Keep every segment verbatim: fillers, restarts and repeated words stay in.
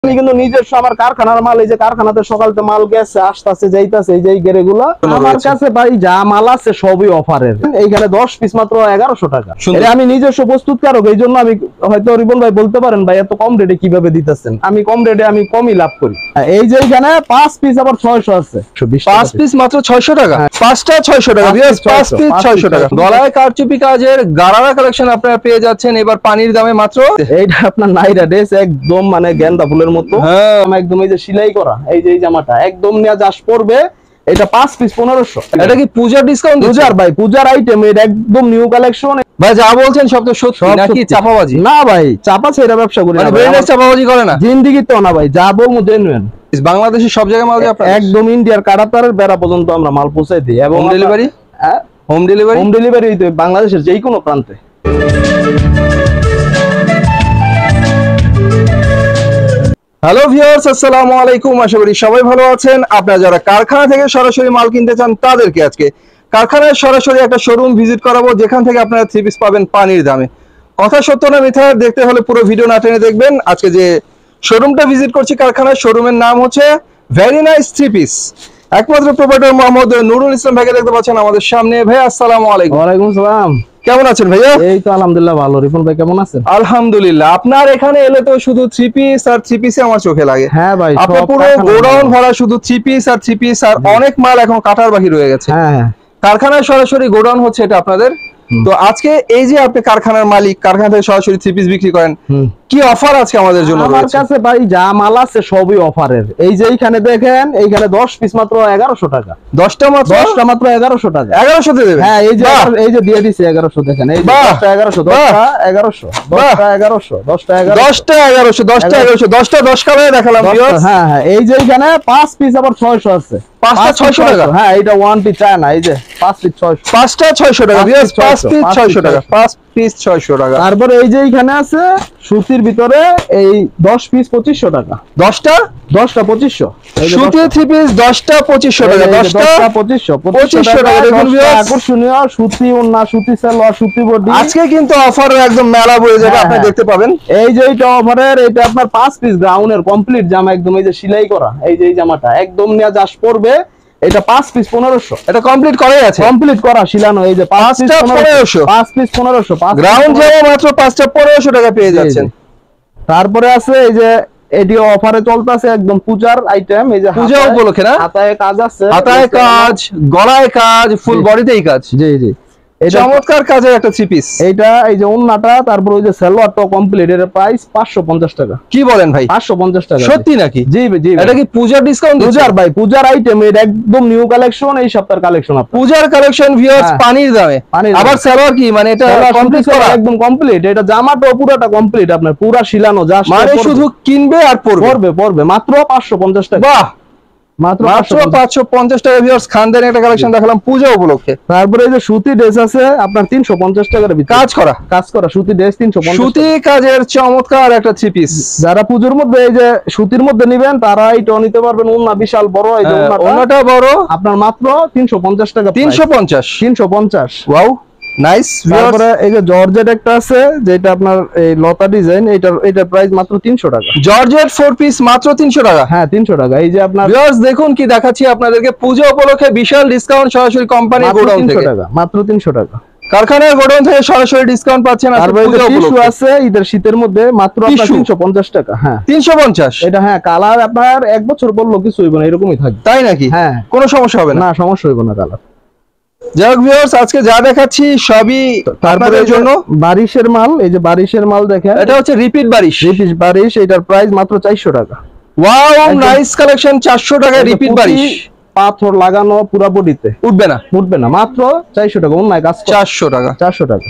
আমি কিন্তু নিজস্ব আমার কারখানার মাল, এই যে কারখানাতে সকালতে মাল গেছে আসতেছে যাইতেছে, এই যে গেরেগুলা আমার কাছে ভাই যা মাল আছে সবই অফারের। এইখানে দশ পিস মাত্র এগারোশো টাকা। আমি নিজস্ব প্রস্তুতকারক, এই জন্য আমি হয়তো রিপন ভাই বলতে পারেন ভাই এত কম রেটে কিভাবে দিতেছেন। আমি কম রেটে আমি কমই লাভ করি। এই যে এখানে পাঁচ পিস আবার ছয়শো আছে, পাঁচ পিস মাত্র ছয়শো টাকা, পাঁচটা ছয়শো টাকা, পাঁচ পিস ছয়শো টাকা। গলায় কারচুপি কাজের গারারা কালেকশন আপনারা পেয়ে যাচ্ছেন এবার পানির দামে মাত্র। এইটা আপনার নাইরা ড্রেস একদম মানে গেন্দা ফুলের মতো, একদম এই যে সেলাই করা, এই যে এই জামাটা একদম নিয়ে যাস পড়বে। এটা পাঁচ পিস পনেরোশো। এটা কি পূজার ডিসকাউন্ট? পূজার ভাই, পূজার আইটেম, এটা একদম নিউ কালেকশন। ভাই যা বলছেন সব তো সত্যি নাকি চাপাবাজি? না ভাই, চাপা ছেড়ে ব্যবসা করি না, ব্র্যান্ডের চাপাবাজি করে না জিন্দেগি তো না ভাই, যা বলবো জেনুইন। বাংলাদেশের সব জায়গায় মাল দিয়ে আপনারা একদম ইন্ডিয়ার কাটাতারের বেড়া পর্যন্ত আমরা মাল পৌঁছাই দিই। এবং home delivery, home delivery home delivery বাংলাদেশের যে কোনো প্রান্তে। হ্যালো ভিউয়ার্স, আসসালামু আলাইকুম। আশা করি সবাই ভালো আছেন। আপনারা যারা কারখানা থেকে সরাসরি মাল কিনতে চান তাদেরকে আজকে কারখানায় সরাসরি একটা শোরুম ভিজিট করাবো, যেখান থেকে আপনারা থ্রি পিস পাবেন পানির দামে। কথা সত্য না মিথ্যা দেখতে হলে পুরো ভিডিও না টেনে দেখবেন। আজকে যে শোরুমটা ভিজিট করছি কারখানার, শোরুমের নাম হচ্ছে ভেরি নাইস থ্রি পিস। একমাত্র প্রোপাইটর মোহাম্মদ নুরুল ইসলাম ভাইকে দেখতে পাচ্ছেন আমাদের সামনে। ভাই আসসালামু আলাইকুম। ওয়ালাইকুম আসসালাম। কেমন আছেন ভাইয়া? এই তো আলহামদুলিল্লাহ ভালো। রিপন ভাই কেমন আছেন? আলহামদুলিল্লাহ। আপনার এখানে এলে তো শুধু থ্রি পিস আর থ্রি পিসে আমার চোখে লাগে। হ্যাঁ ভাই, আপনার পুরো গোডাউন ভরা শুধু থ্রি পিস আর থ্রি পিস, আর অনেক মাল এখন কাটার বাকি রয়ে গেছে। হ্যাঁ, কারখানায় সরাসরি গোডাউন হচ্ছে এটা আপনাদের। তো আজকে এই যে আপনি কারখানার মালিক, কারখানা থেকে সরাসরি থ্রি পিস বিক্রি করেন, কি অফার আজকে আমাদের জন্য? আমার কাছে ভাই যা মাল আছে সবই অফারের। এই যে এইখানে দেখেন, এইখানে দশ পিস মাত্র এগারোশো টাকা। দশটা মাত্র দশটা মাত্র এগারোশো টাকা। এগারোশো তে দেবেন? হ্যাঁ, এই যে এই যে দিয়ে দিছি এগারোশো। দেখেন এই দশটা এগারোশো, দশটা এগারোশো, দশটা এগারোশো, দশটা এগারোশো, দশটা এগারোশো, দশটা এগারোশো, দশটা দশ কালারে দেখালাম। হ্যাঁ হ্যাঁ, এই যে এইখানে পাঁচ পিস আবার ছয়শো আছে। পাঁচটা ছয়শো টাকা। হ্যাঁ, এটা ওয়ান পিস চায় না, এই যে পাঁচ পিস ছয়শো। পাঁচটা ছয়শো টাকা, পাঁচ পিস ছয়শো টাকা, পাঁচ পিস ছয়শো টাকা। তারপরে এই যে এইখানে আছে সুতির ভিতরে এই দশ পিস পঁচিশশো টাকা। দশটা দশটা পঁচিশশো, সুতির থ্রি পিস দশটা পঁচিশশো টাকা, দশটা পঁচিশশো, পঁচিশশো টাকা। আকর্ষণীয় সুতি ওন্না, সুতি সালোয়ার, সুতি বডি। আজকে কিন্তু অফার একদম মেলা বয়ে যাবে, আপনি দেখতে পাবেন। এই যে এইটা অফারের, এটা আপনার পাঁচ পিস গ্রাউন্ডের কমপ্লিট জামা, একদম এই যে সেলাই করা, এই যে এই জামাটা একদম নিয়ে যাস পড়বে। এটা পাঁচ পিস পনেরোশো। এটা কমপ্লিট করাই আছে, কমপ্লিট করা শিলানো। এই যে পাঁচটা পনেরোশো, পাঁচ পিস পনেরোশো, গ্রাউন্ড জামা মাত্র পাঁচটা পনেরোশো টাকা পেয়ে যাচ্ছেন। তারপরে আছে এই যে এটিও অফারে চলতেছে, একদম পূজার আইটেম। এই যে পূজা উপলক্ষে না, হাতায় কাজ আছে, হাতায় কাজ, গলায় কাজ, ফুল বডিতেই কাজ। জি জি, চমৎকার কাজের একটা থ্রি পিস। এইটা এই যে ওন্নাটা, তারপর ওই যে সালোয়ারটা কমপ্লিট, এর প্রাইস পাঁচশো পঞ্চাশ টাকা। কি বলেন ভাই? পাঁচশো পঞ্চাশ টাকা। সত্যি নাকি? জি জি। এটা কি পূজার ডিসকাউন্ট? পূজার ভাই, পূজার আইটেম, এটা একদম নিউ কালেকশন, এই সপ্তাহের কালেকশন। পূজার কালেকশন ভিউয়ার্স, পানির দামে। আবার সালোয়ার কি মানে এটা কমপ্লিট করা? একদম কমপ্লিট। এটা জামাটা পুরোটা কমপ্লিট, আপনার পুরা শিলানো, জাস্ট মানে শুধু কিনবে আর পরবে। পরবে পরবে মাত্র পাঁচশো পঞ্চাশ টাকা। বাহ, মাত্র পাঁচশো পঞ্চাশ টাকা ভিউয়ার্স। খানদানি একটা কালেকশন দেখালাম পূজা উপলক্ষে। তারপরে এই যে সুতি ড্রেস আছে আপনার তিনশো পঞ্চাশ টাকার ভিতরে, কাজ করা কাজ করা সুতি ড্রেস তিনশো পঞ্চাশ। সুতি কাজের চমৎকার একটা থ্রি পিস। যারা পূজোর মধ্যে এই যে সুতির মধ্যে নেবেন তারা এইটা নিতে পারবেন। ওন্না বিশাল বড়, এই যে ওন্নাটা বড়, আপনার মাত্র তিনশো পঞ্চাশ টাকা। তিনশো পঞ্চাশ, তিনশো পঞ্চাশ। Wow nice. তারপরে এই যে জর্জেট একটা আছে, যেটা আপনার এই লতা ডিজাইন, এটার এটার প্রাইস মাত্র তিনশো টাকা। জর্জেট ফোর পিস মাত্র তিনশো টাকা। হ্যাঁ, তিনশো টাকা। এই যে আপনার ভিউয়ার্স দেখুন কি দেখাচ্ছি আপনাদেরকে, পূজা উপলক্ষে বিশাল ডিসকাউন্ট সরাসরি কোম্পানি গোডাউন থেকে। মাত্র তিনশো টাকা। কারখানার গোডাউন থেকে সরাসরি ডিসকাউন্ট পাচ্ছেন। আর টিস্যু আছে ঈদের শীতের মধ্যে মাত্র তিনশো পঞ্চাশ টাকা। হ্যাঁ, তিনশো পঞ্চাশ। এটা হ্যাঁ, কালার আপনার এক বছর পরলো কিছু হইব না, এরকমই থাকবে। তাই নাকি? হ্যাঁ, কোনো সমস্যা হবে না? না, সমস্যা হইব না কালার। যাই হোক ভিউয়ার্স, আজকে যা দেখাচ্ছি সবই আপনাদের জন্য বারিশের মাল। এই যে বারিশের মাল দেখেন, এটা হচ্ছে রিপিট বারিশ। রিপিট বারিশ, এটার প্রাইস মাত্র চারশো টাকা। ওয়াও নাইস কালেকশন, চারশো টাকায় রিপিট বারিশ। পাথর লাগানো, পুরা বডিতে উঠবে না, উঠবে না, মাত্র চারশো টাকা। অন্যায় কাজ চারশো টাকা, চারশো টাকা।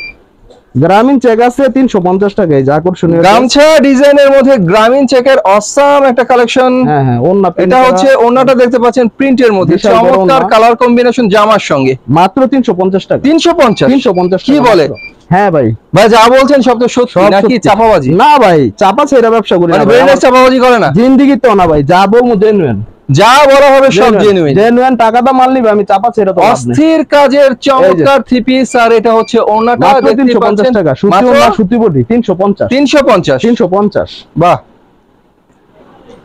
গ্রামীণ চেক আছে তিনশো পঞ্চাশ টাকা। এই যে আকর্ষণীয় গামছা ডিজাইনের মধ্যে গ্রামীণ চেকের অসাম একটা কালেকশন। হ্যাঁ হ্যাঁ, ওন্না, এটা হচ্ছে ওন্নাটা দেখতে পাচ্ছেন প্রিন্টের মধ্যে, চমৎকার কালার কম্বিনেশন জামার সঙ্গে। মাত্র তিনশো পঞ্চাশ টাকা। তিনশো পঞ্চাশ, তিনশো পঞ্চাশ। কি বলে? হ্যাঁ ভাই, ভাই যা বলছেন সব তো সত্যি নাকি চাপাবাজি? না ভাই, চাপা ছেড়ে ব্যবসা করি না, ব্র্যান্ডের চাপাবাজি করে না জিন্দেগি তো না ভাই, যা বলবো জেনুইন। যা বলা হবে সব জেনুইন। জেনুইন টাকাটা মাল নিবে, আমি চাপা ছেড়ে তো অস্থির কাজের চমৎকার থ্রি পিস। আর এটা হচ্ছে ওন্নাটা তিনশো পঞ্চাশ টাকা। সুতি ওন্না, সুতি বডি তিনশো পঞ্চাশ। তিনশো পঞ্চাশ, তিনশো পঞ্চাশ। বাহ,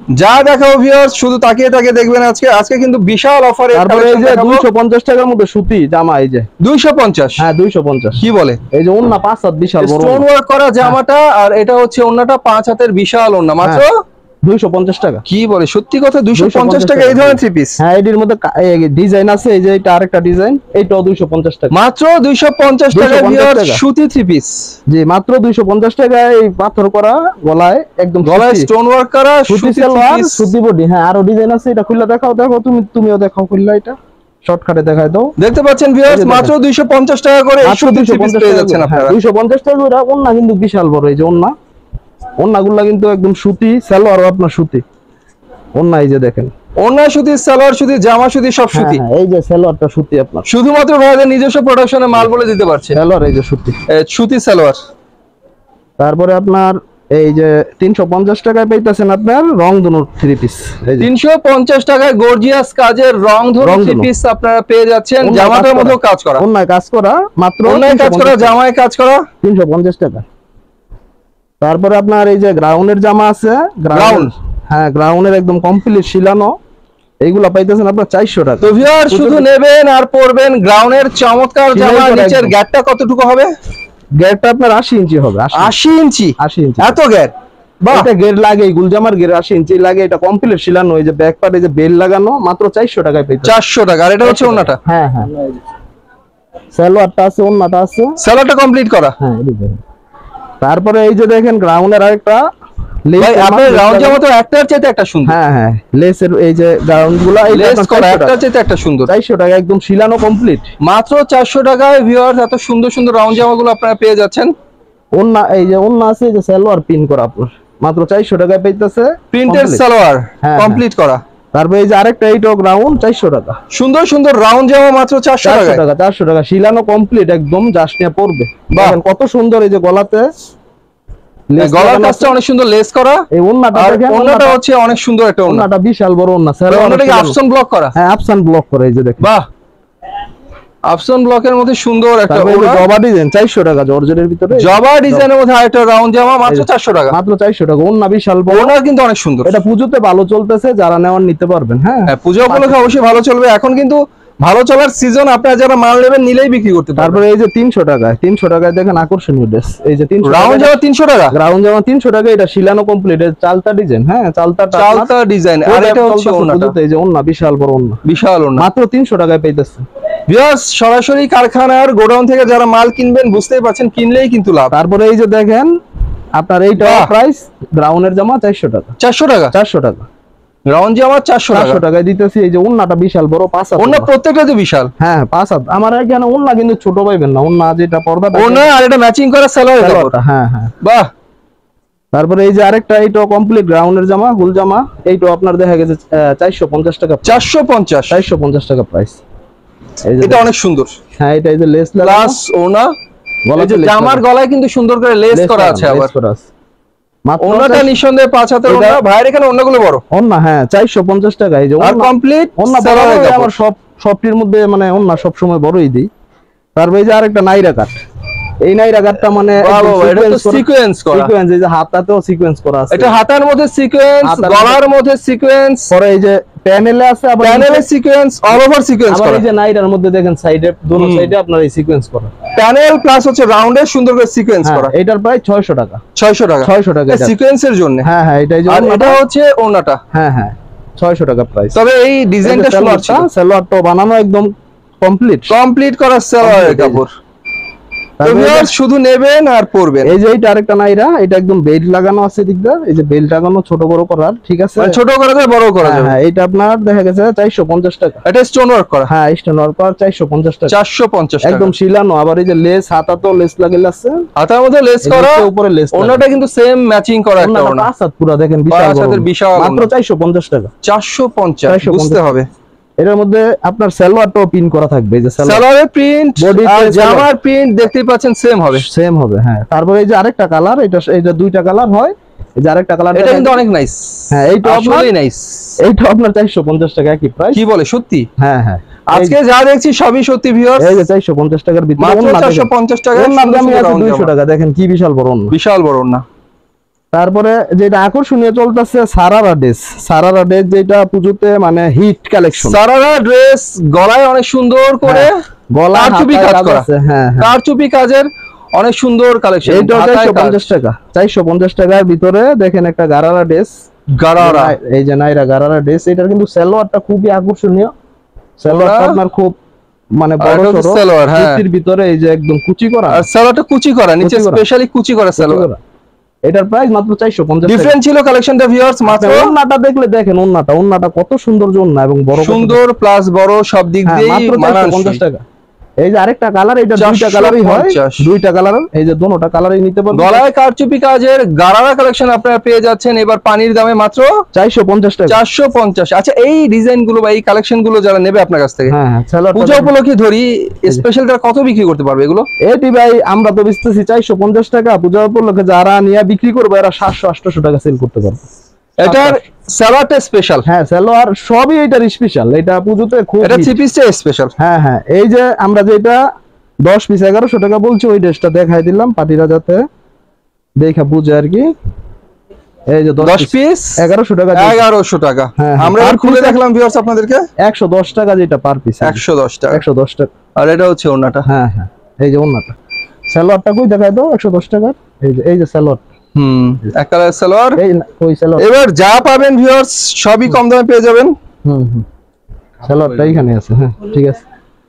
যা দেখাও ভিউয়ার্স শুধু তাকিয়ে তাকিয়ে দেখবেন আজকে আজকে কিন্তু বিশাল অফারে। তারপরে এই যে দুইশো পঞ্চাশ টাকার মধ্যে সুতি জামা, এই যে দুইশো পঞ্চাশ। হ্যাঁ দুইশো পঞ্চাশ। কি বলে, এই যে ওন্না পাঁচ হাত বিশাল বড় স্টোন ওয়ার্ক করা জামাটা, আর এটা হচ্ছে ওন্নাটা পাঁচ হাতের বিশাল ওন্না, মাত্র দুইশো পঞ্চাশ টাকা। কি বলে, সত্যি কথা, দুইশো পঞ্চাশ টাকা এই ধরনের থ্রি পিস? হ্যাঁ এটির মধ্যে ডিজাইন আছে, এই যে এটা আরেকটা ডিজাইন, এইটাও দুইশো পঞ্চাশ টাকা, মাত্র দুইশো পঞ্চাশ টাকা ভিউয়ার্স, সুতি থ্রি পিস। জি মাত্র দুইশো পঞ্চাশ টাকায় এই পাথর করা গলায়, একদম গলায় স্টোন ওয়ার্ক করা সুতি সালোয়ার, সুতি বডি। হ্যাঁ আরো ডিজাইন আছে, এটা খুললে দেখাও, দেখো তুমি, তুমিও দেখাও খুললে, এটা শর্টকাটে দেখাই দাও। দেখতে পাচ্ছেন ভিউয়ার্স, মাত্র দুইশো পঞ্চাশ টাকা করে এই সুতি থ্রি পিস পেয়ে যাচ্ছেন আপনারা। দুইশো পঞ্চাশ টাকা করে। ওন্না কিন্তু বিশাল বড়, এই যে ওন্না, ওন্নাগুলা কিন্তু একদম সুতি সালোয়ার, আপনার সুতি ওন্না, এই যে দেখেন ওন্না সুতি, সালোয়ার সুতি, জামা সুতি, সব সুতি। এই যে সালোয়ারটা সুতি আপনার, শুধুমাত্র ভাইদের নিজস্ব প্রোডাকশনে মাল বলে দিতে পারছে। সালোয়ার এই যে সুতি, সুতি সালোয়ার। তারপরে আপনার এই যে তিনশো পঞ্চাশ টাকায় পাইতেছেন আপনার রংধনু থ্রি পিস, তিনশো পঞ্চাশ টাকায় গর্জিয়াস কাজের রংধনু থ্রি পিস আপনারা পেয়ে যাচ্ছেন। জামাটার মধ্যে কাজ করা, ওন্নায় কাজ করা, মাত্র ওন্নায় কাজ করা, জামায় কাজ করা, তিনশো পঞ্চাশ টাকা। তারপরে আপনার এই যে গ্রাউন্ডের জামা আছে, গ্রাউন্ড, হ্যাঁ গ্রাউন্ডের একদম কমপ্লিট শিলানো, এইগুলা পাইতেছেন আপনার চারশো টাকা। তো ভিউয়ার শুধু নেবেন আর পরবেন গ্রাউন্ডের চমৎকার জামা। নিচের গ্যাপটা কতটুকু হবে? গ্যাপটা আপনার আশি ইঞ্চি হবে। আশি ইঞ্চি? আশি ইঞ্চি, এত গ্যাপ? বাহ, এটা গের লাগে, গুলজামার গের আশি ইঞ্চি লাগে, এটা কমপ্লিট শিলানো, এই যে ব্যাক পার্টে যে বেল লাগানো, মাত্র চারশো টাকায় পাইতেছেন। চারশো টাকা। আর এটা হচ্ছে ওন্নাটা? হ্যাঁ হ্যাঁ, সালোয়ারটা আছে, ওন্নাটা আছে, সালোয়ারটা কমপ্লিট করা। হ্যাঁ এই তারপরে এই যে দেখেন গ্রাউন্ডের আরেকটা ভাই, আপনার রাউন্ড জামা তো একটার চাইতে একটা সুন্দর। হ্যাঁ হ্যাঁ, লেসের এই যে গ্রাউন্ডগুলো, এই লেস করা একটার চাইতে একটা সুন্দর, চারশো টাকা, একদম শিলানো কমপ্লিট, মাত্র চারশো টাকায় ভিউয়ার্স এত সুন্দর সুন্দর রাউন্ড জামাগুলো আপনারা পেয়ে যাচ্ছেন। ওন্না এই যে ওন্না আছে, এই যে সালোয়ার পিন করা আপনার মাত্র চারশো টাকায় পাইতেছে, প্রিন্টেড সালোয়ার কমপ্লিট করা। তারপরে এই যে আরেকটা এইটাও গ্রাউন্ড, চারশো টাকা, সুন্দর সুন্দর রাউন্ড জামা মাত্র চারশো টাকা। চারশো টাকা শিলানো কমপ্লিট, একদম জাস্ট নিয়ে পড়বে। দেখেন কত সুন্দর, এই যে গলাতে গলার কাজটা অনেক সুন্দর লেস করা। এই ওন্নাটা দেখেন, ওন্নাটা হচ্ছে অনেক সুন্দর একটা ওন্না, ওন্নাটা বিশাল বড় ওন্না, ওন্নাটা কি আফসান ব্লক করা? হ্যাঁ আফসান ব্লক করা, এই যে দেখেন, বাহ, আফসান ব্লকের মধ্যে সুন্দর একটা ওন্না, জবা ডিজাইন, চারশো টাকা জর্জেটের ভিতরে, জবা ডিজাইনের মধ্যে আরেকটা রাউন্ড জামা মাত্র চারশো টাকা, মাত্র চারশো টাকা। ওন্না বিশাল বড়, ওন্না কিন্তু অনেক সুন্দর। এটা পুজোতে ভালো চলতেছে, যারা নেওয়ার নিতে পারবেন। হ্যাঁ হ্যাঁ, পূজা উপলক্ষে অবশ্যই ভালো চলবে, এখন কিন্তু ভালো চলার সিজন, আপনারা যারা মাল নেবেন নিলেই বিক্রি করতে পারবেন। তারপরে এই যে তিনশো টাকায়, তিনশো টাকায় দেখেন আকর্ষণীয় ড্রেস, এই যে তিনশো রাউন্ড জামা তিনশো টাকা, রাউন্ড জামা তিনশো টাকা, এটা শিলানো কমপ্লিট, চালতা ডিজাইন, হ্যাঁ চালতা চালতা ডিজাইন। আর এটা হচ্ছে ওন্নাটা, এই যে ওন্না বিশাল বড় ওন্না, বিশাল ওন্না, মাত্র তিনশো টাকায় পাইতেছে। ভিউয়ার্স সরাসরি কারখানার গোডাউন থেকে যারা মাল কিনবেন বুঝতেই পারছেন, কিনলেই কিন্তু লাভ। তারপরে এই যে দেখেন আপনার এইটা প্রাইস, গ্রাউন্ডের জামা চারশো টাকা, চারশো টাকা, চারশো টাকা রাউন্ড জামা চারশো চারশো টাকায় দিতেছি। এই যে ওন্নাটা বিশাল বড়, পাঁচ হাত ওন্না, প্রত্যেকটা তো বিশাল। হ্যাঁ পাঁচ হাত। আমার এখানে ওন্না কিন্তু ছোট পাইবেন না, ওন্না যেটা পর্দাটা ওন্না আর এটা ম্যাচিং করা সালোয়ার। হ্যাঁ হ্যাঁ, বাহ। তারপরে এই যে আরেকটা, এইটাও কমপ্লিট গ্রাউন্ডের জামা, গুল জামা, এইটাও আপনার দেখা গেছে চারশো পঞ্চাশ টাকা, চারশো পঞ্চাশ, চারশো পঞ্চাশ টাকা প্রাইস। এটা অনেক সুন্দর। হ্যাঁ এটা এই যে লেস প্লাস ওন্না, জামার গলায় কিন্তু সুন্দর করে লেস করা আছে, আবার ওন্নাটা নিঃসন্দেহে পাঁচ হাতের ওন্না। ভাইয়ের এখানে ওন্নাগুলো বড় ওন্না, হ্যাঁ চারশো পঞ্চাশ টাকা। এই যে আর কমপ্লিট ওন্না আমার সব সবটির মধ্যে মানে ওন্না সব সময় বড়ই দিই। তারপরে এই যে আরেকটা নাইরা কাট, এই নাইরা কাটটা মানে সিকোয়েন্স করা, সিকোয়েন্স, এই যে হাতাতেও সিকোয়েন্স করা আছে, এটা হাতার মধ্যে সিকোয়েন্স, গলার মধ্যে সিকোয়েন্স, পরে এই যে প্যানেলে আছে, আবার প্যানেলে সিকোয়েন্স, অল ওভার সিকোয়েন্স করা। এই যে নাইরার মধ্যে দেখেন সাইডে, দুটো সাইডে আপনার এই সিকোয়েন্স করা, প্যানেল প্লাস হচ্ছে রাউন্ডে সুন্দর করে সিকোয়েন্স করা। এটার প্রায় ছয়শো টাকা, ছয়শো টাকা, ছয়শো টাকা সিকোয়েন্সের জন্য। হ্যাঁ হ্যাঁ, এটা এই যে এটা হচ্ছে ওন্নাটা, হ্যাঁ হ্যাঁ ছয়শো টাকা প্রাইস। তবে এই ডিজাইনটা সুন্দর, সালোয়ারটা বানানো একদম কমপ্লিট, কমপ্লিট করা সালোয়ারের কাপড়। শুধু নেবেন আর পরবেন। এই যে এইটা আরেকটা নাইরা, এটা একদম বেল্ট লাগানো আছে দিকটা, এই যে বেল্ট লাগানো, ছোট বড় করার, ঠিক আছে, ছোট করা যায় বড় করা যাবে। হ্যাঁ এটা আপনার দেখা গেছে চারশো পঞ্চাশ টাকা, এটা স্টোন ওয়ার্ক করা, হ্যাঁ স্টোন ওয়ার্ক করা, চারশো পঞ্চাশ টাকা, চারশো পঞ্চাশ টাকা একদম শিলানো। আবার এই যে লেস, হাতাতেও লেস লাগাইলে আছে, হাতার মধ্যে লেস করা, উপরে লেস, ওন্নাটা কিন্তু সেম ম্যাচিং করা একটা ওন্না, পাঁচ হাত পুরো দেখেন, বিশাল বড়, বিশাল, মাত্র চারশো পঞ্চাশ টাকা, চারশো পঞ্চাশ বুঝতে হবে। এর মধ্যে আপনার সালোয়ারটাও পিন করা থাকবে, এই যে সালোয়ারের প্রিন্ট আর জামার প্রিন্ট দেখতেই পাচ্ছেন সেম হবে, সেম হবে। হ্যাঁ তারপরে এই যে আরেকটা কালার, এটা এটা দুইটা কালার হয়, এই যে আরেকটা কালার, এটা কিন্তু অনেক নাইস। হ্যাঁ এইটা আসলেই নাইস, এইটা আপনার চারশো পঞ্চাশ টাকা একই প্রাইস। কি বলে, সত্যি? হ্যাঁ হ্যাঁ, আজকে যা দেখছি সবই সত্যি ভিউয়ার্স। এই যে চারশো পঞ্চাশ টাকার ভিতরে, মাত্র চারশো পঞ্চাশ টাকা, ওন্নার দাম আছে দুইশো টাকা, দেখেন কি বিশাল বড় ওন্না, বিশাল বড় ওন্না। তারপরে যেটা আকর্ষণীয় চলতেছে সারারা ড্রেস, সারারা ড্রেস যেটা পুজোতে মানে হিট কালেকশন। সারারা ড্রেস গলায় অনেক সুন্দর করে গলা কারচুপি কাজ করা, হ্যাঁ কারচুপি কাজের অনেক সুন্দর কালেকশন। এইটা চারশো পঞ্চাশ টাকা, চারশো পঞ্চাশ টাকার ভিতরে দেখেন একটা গারারা ড্রেস, গারারা, এই যে নাইরা গারারা ড্রেস। এটার কিন্তু সালোয়ারটা খুবই আকর্ষণীয়, সালোয়ারটা আপনার খুব মানে বড় সরো সালোয়ার, হ্যাঁ কুচির ভিতরে এই যে একদম কুচি করা, আর সালোয়ারটা কুচি করা, নিচে স্পেশালি কুচি করা সালোয়ার। এটার প্রাইস মাত্র চারশো পঞ্চাশ টাকা। ডিফারেন্ট ছিল কালেকশনটা ভিউয়ার্স। মাত্র ওন্নাটা দেখলে দেখেন, ওন্নাটা ওন্নাটা কত সুন্দর ওন্না এবং বড়, সুন্দর প্লাস বড়, সব দিক দিয়ে মাত্র চারশো পঞ্চাশ টাকা। এই যে আরেকটা কালার, এটা দুইটা কালারই হয়, দুইটা কালার, এই যে দুটোটা কালারই নিতে পারবেন। গলায় কারচুপি কাজের গারারা কালেকশন আপনারা পেয়ে যাচ্ছেন এবার পানির দামে মাত্র চারশো পঞ্চাশ টাকা, চারশো পঞ্চাশ। আচ্ছা, এই ডিজাইন গুলো বা এই কালেকশন গুলো যারা নেবে আপনার কাছ থেকে, হ্যাঁ পূজা উপলক্ষে ধরি স্পেশাল তারা কত বিক্রি করতে পারবে এগুলো? এটি ভাই আমরা তো বেচতেছি চারশো পঞ্চাশ টাকা, পূজা উপলক্ষে যারা নিয়ে বিক্রি করবে এরা সাতশো আটশো টাকা সেল করতে পারবে। এটার সালোয়ারটা স্পেশাল, হ্যাঁ সালোয়ার সবই এটার স্পেশাল, এটা পুজোতে খুব, এটা থ্রি পিসটা স্পেশাল। হ্যাঁ হ্যাঁ, এই যে আমরা যেটা দশ পিস এগারোশো টাকা বলছি ওই ড্রেসটা দেখাই দিলাম পাটিরা যাতে দেখা বুঝে আর কি। এই যে দশ পিস এগারোশো টাকা, এগারোশো টাকা আমরা খুলে দেখলাম ভিউয়ার্স আপনাদেরকে, একশো দশ টাকা যেটা পার পিস, একশো দশ টাকা, একশো দশ টাকা। আর এটা হচ্ছে ওন্নাটা, হ্যাঁ হ্যাঁ, এই যে ওন্নাটা, সালোয়ারটা কই দেখাই দাও, একশো দশ টাকা। এই যে এই যে সালোয়ার, হুম এক কালার সালোয়ার, এই ওই সালোয়ার। এবার যা পাবেন ভিউয়ার্স সবই কম দামে পেয়ে যাবেন। হুম হুম, সালোয়ারটা এইখানে আছে, হ্যাঁ ঠিক আছে।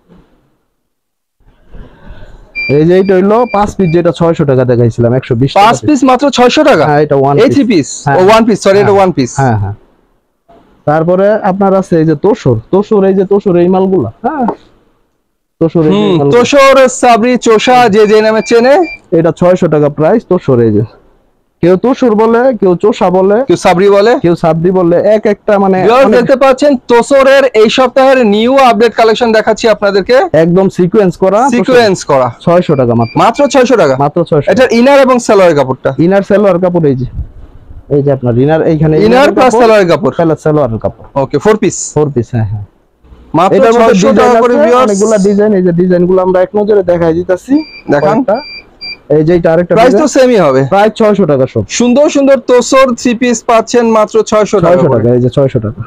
এই যে এটা হইলো পাঁচ পিস, যেটা ছয়শো টাকা দেখাইছিলাম, একশো বিশ টাকা পাঁচ পিস মাত্র ছয়শো টাকা। হ্যাঁ এটা ওয়ান এই থ্রি পিস, ও ওয়ান পিস, সরি এটা ওয়ান পিস। হ্যাঁ হ্যাঁ, তারপরে আপনার আছে এই যে তোসর, তোসর এই যে তোসর এই মালগুলা, হ্যাঁ তোসর, তোসর সাবরি চোষা যে যে নামে চেনে, এটা ছয়শো টাকা প্রাইস তোসর। এই যে কেউ তোসর বলে, কেউ চোষা বলে, কেউ সাবরি বলে, কেউ সাবরি বলে, এক একটা মানে দেখতে পাচ্ছেন তোসরের এই সপ্তাহের নিউ আপডেট কালেকশন দেখাচ্ছি আপনাদেরকে, একদম সিকোয়েন্স করা, সিকোয়েন্স করা, ছয়শো টাকা মাত্র, মাত্র ছয়শো টাকা, মাত্র ছয়শো। এটা ইনার এবং সালোয়ারের কাপড়টা, ইনার সালোয়ার কাপড়, এই যে এই যে আপনার ইনার এইখানে ইনার প্লাস সালোয়ারের কাপড়, প্লাস সালোয়ারের কাপড়, okay four piece, four piece, হ্যাঁ হ্যাঁ মাত্র ছয়শো টাকা করে ভিউয়ার্স। অনেকগুলা ডিজাইন, এই যে ডিজাইনগুলো আমরা এক নজরে দেখাই দিতেছি, দেখান। এই যে এটা আরেকটা প্রাইস তো সেমই হবে, প্রায় ছয়শো টাকা সব। সুন্দর সুন্দর তোসর থ্রি পিস পাচ্ছেন মাত্র ছয়শো টাকা। এই যে ছয়শো টাকা।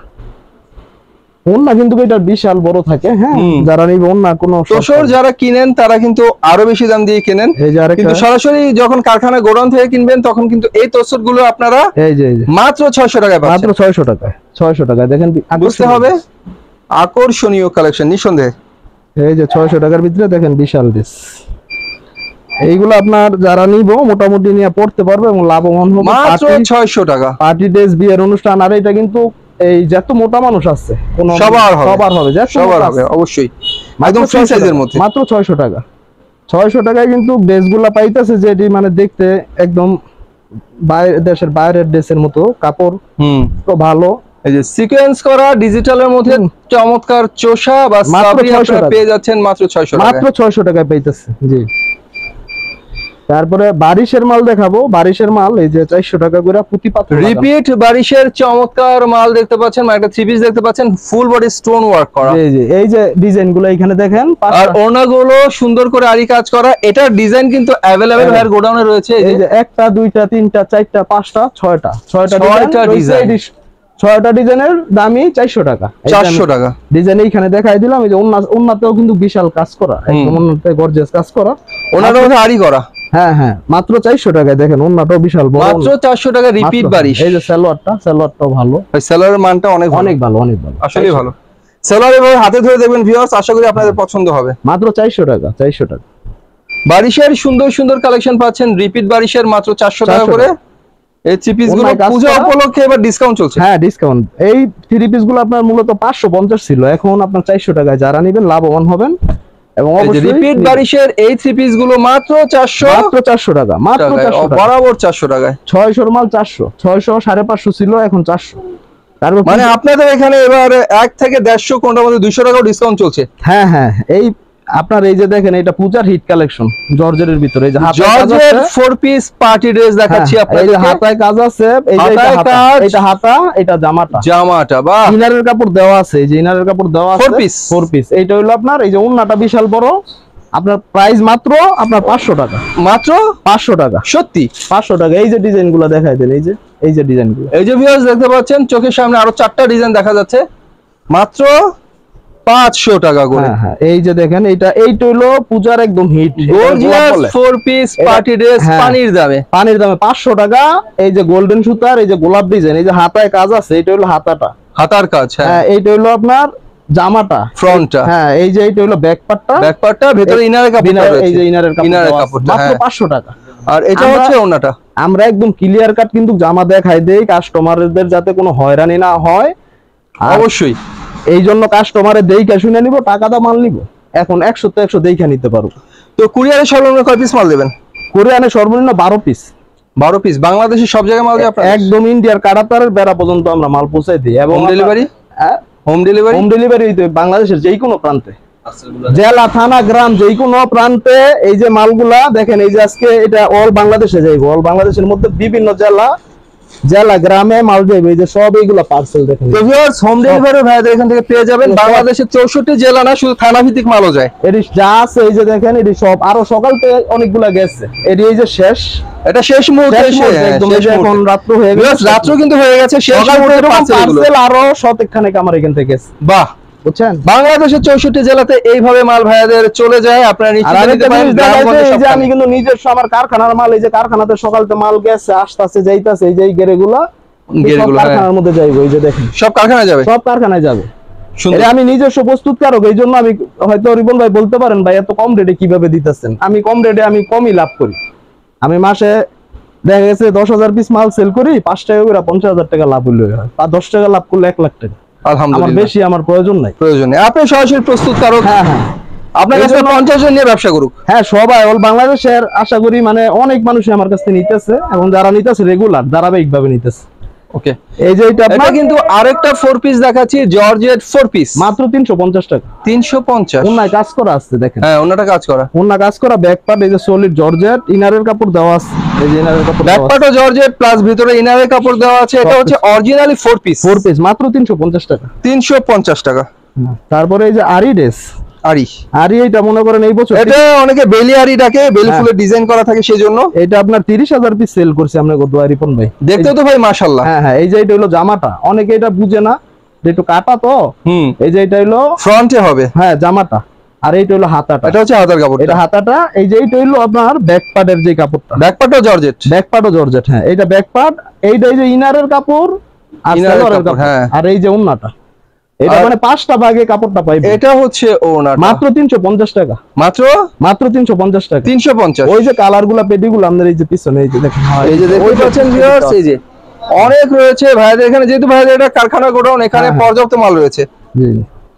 ওন্না কিন্তু এটা বিশাল বড় থাকে, হ্যাঁ যারা নিবে ওন্না কোনো তোসর যারা কিনেন তারা কিন্তু আরো বেশি দাম দিয়ে কিনেন, এই যে আরেকটা, কিন্তু সরাসরি যখন কারখানা গোডাউন থেকে কিনবেন তখন কিন্তু এই তোসর গুলো আপনারা এই যে এই যে মাত্র ছয়শো টাকায় পাচ্ছেন, মাত্র ছয়শো টাকা, ছয়শো টাকা দেখেন, বুঝতে হবে আকর্ষণীয় কালেকশন নিঃসন্দেহে। এই যে ছয়শো টাকার ভিতরে দেখেন বিশাল ড্রেস, এইগুলো আপনার যারা নিব মোটামুটি নিয়ে পড়তে পারবে এবং লাভবান হবে। মাত্র ছয়শো টাকা পার্টি ড্রেস, বিয়ের অনুষ্ঠান, আর এটা কিন্তু এই যত মোটা মানুষ আছে কোনো সবার হবে, সবার হবে, সবার হবে অবশ্যই, একদম ফ্রি সাইজের মধ্যে, মাত্র ছয়শো টাকা। ছয়শো টাকায় কিন্তু ড্রেসগুলা পাইতেছে যেটি মানে দেখতে একদম বাইরে দেশের বাইরের ড্রেসের মতো, কাপড় হুম তো ভালো। এই যে সিকোয়েন্স করা ডিজিটালের মধ্যে চমৎকার চোষা বা সাবরি আপনারা পেয়ে যাচ্ছেন মাত্র ছয়শো টাকা, মাত্র ছয়শো টাকায় পাইতেছে। জি, তারপরে বারিশের মাল দেখাবো, বারিশের মাল এই যে চারশো টাকা করে প্রতি পাত্র, রিপিট বারিশের চমৎকার মাল দেখতে পাচ্ছেন, একটা থ্রি পিস দেখতে পাচ্ছেন ফুল বডি স্টোন ওয়ার্ক করা, এই যে এই যে ডিজাইনগুলো এখানে দেখেন, আর ওড়নাগুলো সুন্দর করে আরি কাজ করা। এটার ডিজাইন কিন্তু अवेलेबल ভাইয়ের গোডাউনে রয়েছে, এই যে একটা দুইটা তিনটা চারটা পাঁচটা ছয়টা ছয়টা ডিজাইন, ছয়টা ডিজাইনের দামই চারশো টাকা, চারশো টাকা ডিজাইন এইখানে দেখাই দিলাম। এই যে ওন্নাতেও কিন্তু বিশাল কাজ করা, একদম ওন্নাতে গর্জিয়াস কাজ করা, ওনার মধ্যে আরি করা, হ্যাঁ হ্যাঁ মাত্র চারশো টাকায় দেখেন, ওন্নাটাও বিশাল বড়, মাত্র চারশো টাকা রিপিট বারিশ। এই যে সালোয়ারটা, সালোয়ারটাও ভালো, ভাই সালোয়ারের মানটা অনেক অনেক ভালো, অনেক ভালো, আসলেই ভালো। সালোয়ার এভাবে হাতে ধরে দেখবেন ভিউয়ার্স, আশা করি আপনাদের পছন্দ হবে। মাত্র চারশো টাকা, চারশো টাকা। বারিশের সুন্দর সুন্দর কালেকশন পাচ্ছেন রিপিট বারিশের মাত্র চারশো টাকা করে। এই থ্রি পিস গুলো পূজা উপলক্ষে এবার ডিসকাউন্ট চলছে, হ্যাঁ ডিসকাউন্ট। এই থ্রি পিস গুলো আপনার মূলত পাঁচশো পঞ্চাশ ছিল, এখন আপনার চারশো টাকায় যারা নেবেন লাভবান হবেন। এবং অবশ্যই রিপিট বারিশের এই থ্রি পিস গুলো মাত্র চারশো, মাত্র চারশো টাকা, মাত্র চারশো টাকা, বরাবর চারশো টাকায়। ছয়শো মাল চারশো, ছয়শো সাড়ে পাঁচশো ছিল, এখন চারশো। তারপর মানে আপনাদের এখানে এবার এক থেকে দেড়শো কোনটার মধ্যে দুইশো টাকাও ডিসকাউন্ট চলছে। হ্যাঁ হ্যাঁ, এই আপনার এই যে দেখেন এটা পূজার হিট কালেকশন, জর্জেটের ভিতরে এই যে georgette four piece party dress দেখাচ্ছি আপনাদের। এই যে হাতায় কাজ আছে, এই যে এটা হাতা, এটা হাতা, এটা জামাটা, জামাটা বাহ, ইনারের কাপড় দেওয়া আছে, এই যে ইনারের কাপড় দেওয়া আছে, ফোর পিস, ফোর পিস। এইটা হলো আপনার এই যে ওন্নাটা বিশাল বড়, আপনার প্রাইস মাত্র আপনার পাঁচশো টাকা, মাত্র পাঁচশো টাকা, সত্যি পাঁচশো টাকা। এই যে ডিজাইন গুলো দেখাই দেন, এই যে এই যে ডিজাইন গুলো, এই যে ভিউয়ার্স দেখতে পাচ্ছেন চোখের সামনে আরো চারটা ডিজাইন দেখা যাচ্ছে, মাত্র পাঁচশো টাকা করে। হ্যাঁ হ্যাঁ, এই যে দেখেন এটা, এইটা হলো পূজার একদম hit gorgeous four piece party dress পানির দামে, পানির দামে পাঁচশো টাকা। এই যে গোল্ডেন সুতার, এই যে গোলাপ ডিজাইন, এই যে হাতায় কাজ আছে, এটা হলো হাতাটা, হাতার কাজ। হ্যাঁ, এইটা হলো আপনার জামাটা, ফ্রন্টটা। হ্যাঁ, এই যে এইটা হলো ব্যাক পার্টটা, ব্যাক পার্টটা, ভিতরে ইনারের কাপড়টা রয়েছে, এই যে ইনারের কাপড়, ইনারের কাপড়টা মাত্র পাঁচশো টাকা। আর এটা হচ্ছে ওন্নাটা। আমরা একদম ক্লিয়ার কাট কিন্তু জামা দেখাই দেই কাস্টমারদের, যাতে কোনো হয়রানি না হয়। অবশ্যই এই জন্য কাস্টমারে দেইখা শুনে নিব, টাকা দা মাল নিব, এখন একশো তো একশো দেইখা নিতে পারবো। তো কুরিয়ারে সর্বনিম্ন কয় পিস মাল দেবেন? কোরিয়ানে সর্বনিম্ন বারো পিস, বারো পিস। বাংলাদেশের সব জায়গায় মাল দিয়ে আপনারা একদম ইন্ডিয়ার কাটাতারের বেড়া পর্যন্ত আমরা মাল পৌঁছাই দিই। এবং home delivery, home delivery, home delivery বাংলাদেশের যে কোনো প্রান্তে, জেলা থানা গ্রাম যে কোনো প্রান্তে। এই যে মালগুলা দেখেন, এই যে আজকে এটা অল বাংলাদেশে যাইব, অল বাংলাদেশের মধ্যে বিভিন্ন জেলা জেলা গ্রামে মাল যাইবে, এই যে সব এইগুলা পার্সেল দেখেন। তো ভিউয়ার্স হোম ডেলিভারি ভাইদের এখান থেকে পেয়ে যাবেন। বাংলাদেশের চৌষট্টি জেলা না, শুধু থানা ভিত্তিক মালও যায়। এটি যা আছে এই যে দেখেন, এটি সব আরো সকালতে অনেকগুলা গেছে, এটি এই যে শেষ, এটা শেষ মুহূর্তে এসে একদম এই যে এখন রাত্র হয়ে গেছে, রাত্র কিন্তু হয়ে গেছে, শেষ মুহূর্তে পার্সেল আরো শতখানেক আমার এখান থেকে গেছে। বাহ, বুঝছেন, বাংলাদেশের চৌষট্টি জেলাতে এইভাবে মাল ভাইদের চলে যায়। আপনারা নিশ্চিত নিতে পারেন। এই যে আমি কিন্তু নিজস্ব আমার কারখানার মাল, এই যে কারখানাতে সকালতে মাল গেছে, আসতেছে, যাইতাছে, এই যে এই গেরেগুলা কারখানার মধ্যে যাইবো, এই যে দেখেন সব কারখানায় যাবে, সব কারখানায় যাবে। আমি নিজস্ব প্রস্তুতকারক, এই জন্য আমি হয়তো রিপন ভাই বলতে পারেন ভাই এত কম রেটে কিভাবে দিতেছেন। আমি কম রেটে আমি কমই লাভ করি। আমি মাসে দেখা গেছে দশ হাজার পিস মাল সেল করি, পাঁচ টাকা করে পঞ্চাশ হাজার টাকা লাভ হইলে হয়, আর দশ টাকা লাভ করলে এক লাখ টাকা। আলহামদুলিল্লাহ, আমার বেশি আমার প্রয়োজন নাই, প্রয়োজন নেই। আপনি সরাসরি প্রস্তুতকারক। হ্যাঁ হ্যাঁ, আপনার কাছে পঞ্চাশ জন নিয়ে ব্যবসা করুক। হ্যাঁ, সবাই অল বাংলাদেশের আশা করি, মানে অনেক মানুষই আমার কাছ থেকে নিতেছে, এবং যারা নিতেছে রেগুলার ধারাবাহিক ভাবে নিতেছে। ওকে, এই যে এটা আপনারা কিন্তু আরেকটা ফোর পিস দেখাচ্ছি, জর্জেট ফোর পিস, মাত্র তিনশো পঞ্চাশ টাকা। তিনশো পঞ্চাশ। ওন্নায় কাজ করা আছে দেখেন, হ্যাঁ ওন্নাটা কাজ করা, ওন্না কাজ করা, ব্যাক পার্ট এই যে সলিড জর্জেট, ইনারের কাপড় দেওয়া আছে, এই যে ইনারের কাপড় ব্যাক দেওয়া পার্টও জর্জেট প্লাস ভিতরে ইনারের কাপড় দেওয়া আছে। এটা হচ্ছে originally four piece, four piece মাত্র তিনশো পঞ্চাশ টাকা, তিনশো পঞ্চাশ টাকা। তারপরে এই যে আরি ড্রেস, আরি আরি এটা মনে করেন এই বছর এটা অনেকে বেলি আরি ডাকে, বেলি ফুলের ডিজাইন করা থাকে সেজন্য। এটা আপনার তিরিশ হাজার পিস সেল করছে আমরা গত রিপন ভাই, দেখতে তো ভাই মাশাআল্লাহ। হ্যাঁ হ্যাঁ, এই যে এটা হলো জামাটা, অনেকে এটা বুঝে না যে একটু কাটা তো, হুম, এই যে এটা হলো ফ্রন্টে হবে, হ্যাঁ জামাটা, আর এইটা হলো হাতাটা, এটা হচ্ছে হাতার কাপড়, এটা হাতাটা। এই যে এইটা হলো আপনার ব্যাক পার্টের যে কাপড়টা, ব্যাক পার্টও জর্জেট, ব্যাক পার্টও জর্জেট, হ্যাঁ এইটা ব্যাক পার্ট, এইটা এই যে ইনারের কাপড় আর সালোয়ারের কাপড়, হ্যাঁ, আর এই যে ওন্নাটা, এটা মানে পাঁচটা ভাগে কাপড়টা পাইবে। এটা হচ্ছে ওনাটা, মাত্র তিনশো পঞ্চাশ টাকা, মাত্র মাত্র তিনশো পঞ্চাশ টাকা, তিনশো পঞ্চাশ। ওই যে কালার গুলা পেটিগুলো আপনার এই যে পিছনে এই যে দেখেন, এই যে দেখতে পাচ্ছেন ভিউয়ার্স, এই যে অনেক রয়েছে ভাইদের এখানে, যেহেতু ভাইদের এটা কারখানা গোডাউন, এখানে পর্যাপ্ত মাল রয়েছে। জি,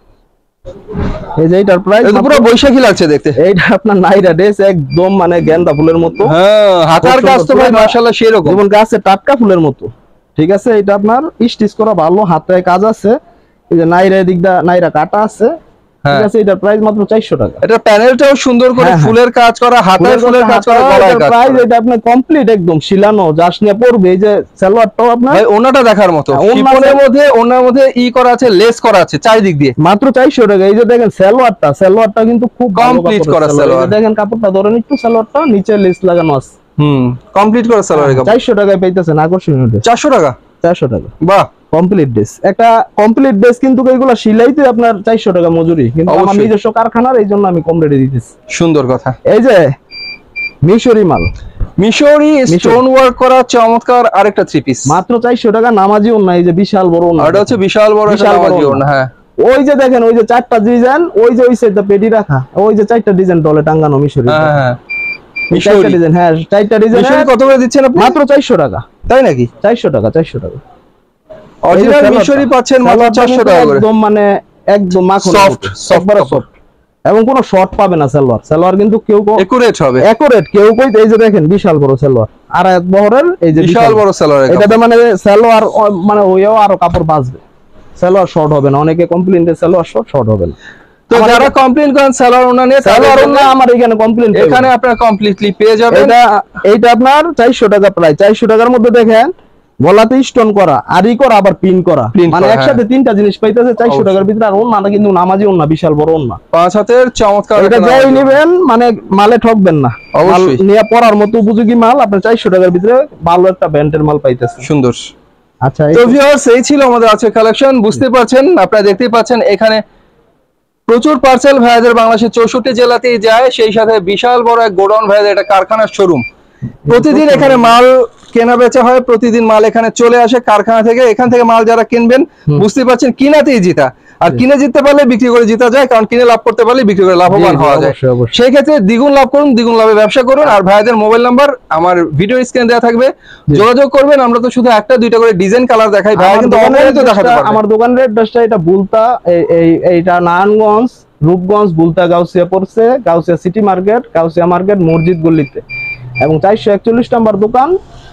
এই যে এটার প্রাইস এটা পুরো বৈশাখী লাগছে দেখতে। এইটা আপনার নাইরা ড্রেস, একদম মানে গেন্দা ফুলের মতো, হ্যাঁ হাতার কাজ তো ভাই মাশাআল্লাহ সেরকম, যেমন গাছে টাটকা ফুলের মতো। ঠিক আছে, এটা আপনার স্টিচ করা ভালো, হাতে কাজ আছে, এই যে নাইরা দিকটা নাইরা কাটা আছে। ঠিক আছে, এটার প্রাইস মাত্র চারশো টাকা। এটা প্যানেলটাও সুন্দর করে ফুলের কাজ করা, হাতায় ফুলের কাজ করা, গলায় কাজ প্রাইস এটা আপনি কমপ্লিট একদম শিলানো জাস্ট নিয়ে পড়বে। এই যে সালোয়ারটাও আপনার ভাই ওনাটা দেখার মতো, শিফনের মধ্যে ওনার মধ্যে ই করা আছে, লেস করা আছে চারিদিক দিয়ে, মাত্র চারশো টাকা। এই যে দেখেন সালোয়ারটা, সালোয়ারটা কিন্তু খুব কমপ্লিট করা সালোয়ার, দেখেন কাপড়টা ধরেন একটু, সালোয়ারটা নিচে লেস লাগানো আছে, হুম কমপ্লিট করা সালোয়ার। চারশো টাকায় পাইতেছেন আকর্ষণীয় ড্রেস, চারশো টাকা, চারশো টাকা, বাহ কমপ্লিট ড্রেস। একটা কমপ্লিট ড্রেস কিন্তু এইগুলা সিলাইতে আপনার চারশো টাকা মজুরি, কিন্তু আমার নিজস্ব কারখানার, এই জন্য আমি কম রেটে দিতেছি। সুন্দর কথা। এই যে মিশরি মাল, মিশরি স্টোন ওয়ার্ক করা চমৎকার আরেকটা থ্রি পিস, মাত্র চারশো টাকা, নামাজি ওন্না, এই যে বিশাল বড় ওন্না, এটা হচ্ছে বিশাল বড় একটা নামাজি ওন্না। হ্যাঁ ওই যে দেখেন, ওই যে চারটা ডিজাইন, ওই যে ওই সাইডটা পেটি রাখা, ওই যে চারটা ডিজাইন ডলে টাঙ্গানো মিশরি। হ্যাঁ হ্যাঁ চারটা ডিজাইন, হ্যাঁ চারটা ডিজাইন। মিশরি কত করে দিচ্ছেন আপনি? মাত্র চারশো টাকা। তাই নাকি? চারশো টাকা, চারশো টাকা অরিজিনাল মিশরি পাচ্ছেন মাত্র চারশো টাকা করে, একদম মানে একদম মাখন সফট সফট সফট, এবং কোনো শর্ট পাবে না সালোয়ার। সালোয়ার কিন্তু কেউ একুরেট হবে, একুরেট কেউ কই। এই যে দেখেন বিশাল বড় সালোয়ার, আর এক বহরের এই যে বিশাল বড় সালোয়ার, এটাতে মানে সালোয়ার মানে ওইও আরো কাপড় বাঁচবে, সালোয়ার শর্ট হবে না। অনেকে কমপ্লেইন দেয় সালোয়ার শর্ট শর্ট হবে না। তো যারা কমপ্লেইন করেন সালোয়ার ওনা নিয়ে, সালোয়ার ওনা আমার এখানে কমপ্লেইন, এখানে আপনারা কমপ্লিটলি পেয়ে যাবেন। এটা এইটা আপনার চারশো টাকা, প্রায় চারশো টাকার মধ্যে দেখেন গলাতে স্টোন করা, আরি করা, আবার পিন করা, Print মানে করা, একসাথে তিনটা জিনিস পাইতেছে চারশো অবশ্যই। টাকার ভিতরে। আর ওন্নাটা কিন্তু নামাজি ওন্না, বিশাল বড় ওন্না। পাঁচ হাতের চমৎকার এটা একটা যাই নামাজি। নেবেন মানে মালে ঠকবেন না, মাল অবশ্যই। নিয়ে পড়ার মতো উপযোগী মাল আপনার চারশো টাকার ভিতরে ভালো একটা ব্র্যান্ডের মাল পাইতেছে। সুন্দর। আচ্ছা, তো ভিউয়ার্স, এই ছিল আমাদের আজকের কালেকশন। বুঝতে পারছেন, আপনারা দেখতেই পাচ্ছেন এখানে প্রচুর পার্সেল ভাইয়াদের বাংলাদেশের চৌষট্টি জেলাতেই যায়, সেই সাথে বিশাল বড় এক গোডাউন ভাইয়াদের, একটা কারখানার শোরুম। প্রতিদিন এখানে মাল কেনা বেচা হয়, প্রতিদিন মাল এখানে চলে আসে কারখানা থেকে। এখান থেকে মাল যারা কিনবেন, বুঝতে পারছেন কিনাতেই জিতা। আর কিনে জিততে পারলে বিক্রি করে জিতা যায়, কারণ কিনে লাভ করতে পারলে বিক্রি করে লাভবান হওয়া যায়। সেই ক্ষেত্রে দ্বিগুণ লাভ করুন, দ্বিগুণ লাভে ব্যবসা করুন। আর ভাইয়াদের মোবাইল নাম্বার আমার ভিডিও স্ক্রিনে দেওয়া থাকবে, যোগাযোগ করবেন। আমরা তো শুধু একটা দুইটা করে ডিজাইন কালার দেখাই, ভাইয়া কিন্তু অগণিত দেখাতে পারবে। আমার দোকানের অ্যাড্রেসটা এটা বুলতা, এই- এই এইটা নারায়ণগঞ্জ, রূপগঞ্জ, বুলতা গাউসিয়া পড়ছে, Gausia city market, Gausia market মসজিদ গলিতে। এবং চারশো একচল্লিশ নম্বর দোকান,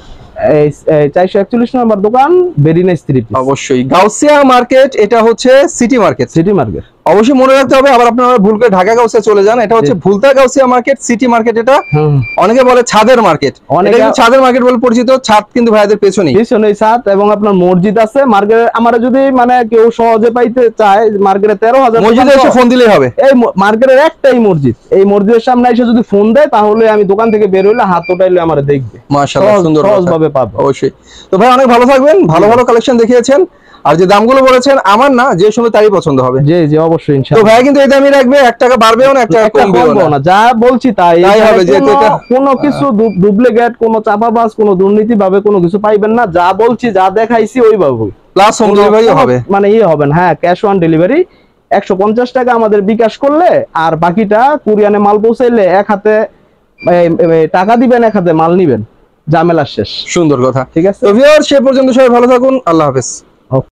এই চারশো একচল্লিশ নম্বর দোকান, বেরিনা স্ত্রী। অবশ্যই গাউসিয়া মার্কেট, এটা হচ্ছে সিটি মার্কেট। সিটি মার্কেট অবশ্যই মনে রাখতে হবে, আবার আপনারা ভুল করে ঢাকা গাউসিয়া চলে যান। এটা হচ্ছে Bhulta Gausia market, city market. এটা অনেকে বলে ছাদের মার্কেট, অনেকে- এটা কিন্তু ছাদের মার্কেট বলে পরিচিত। ছাদ কিন্তু ভাইদের পেছনেই, পিছনে ছাদ এবং আপনার মসজিদ আছে। মার্কেটে আমার যদি মানে কেউ সহজে পাইতে চায়, মার্কেটে তেরো হাজার মসজিদে এসে ফোন দিলেই হবে। এই ম- মার্কেটের একটাই মসজিদ, এই মসজিদের সামনে এসে যদি ফোন দেয়, তাহলে আমি দোকান থেকে বের হইলে হাত উঠাইলে আমার দেখবে, মাশাআল্লাহ, সহজ- সুন্দর সহজ কথা। ভাবে পাবে। অবশ্যই। তো ভাই অনেক ভালো থাকবেন, ভালো ভালো কালেকশন দেখিয়েছেন। আর যে দামগুলো বলেছেন আমার না, যে সময় তারই পছন্দ হবে। জি জি অবশ্যই তো ইনশাআল্লাহ। ভাই কিন্তু এই দামই রাখবে, এক টাকা বাড়বেও না, এক টাকা একটা কমবেও কমবো না। না, যা বলছি তাই। তাই এখানে হবে, যেহেতু কোনো- এটা- কোনো কিছু ডুপ্লিকেট, কোনো চাপাবাজ, কোনো দুর্নীতি ভাবে কোনো কিছু পাইবেন না। যা বলছি, যা দেখাইছি ওইভাবে, প্লাস হোম ডেলিভারিও হবে। মানে ইয়ে হবে না। হ্যাঁ, ক্যাশ অন ডেলিভারি। একশো পঞ্চাশ টাকা আমাদের বিকাশ করলে, আর বাকিটা কুরিয়ানে মাল পৌঁছাইলে এক হাতে এই, এই, টাকা দিবেন, এক হাতে মাল নিবেন, ঝামেলা শেষ। সুন্দর কথা। ঠিক আছে। তো ভিউয়ার, সে পর্যন্ত সবাই ভালো থাকুন, আল্লাহ হাফেজ।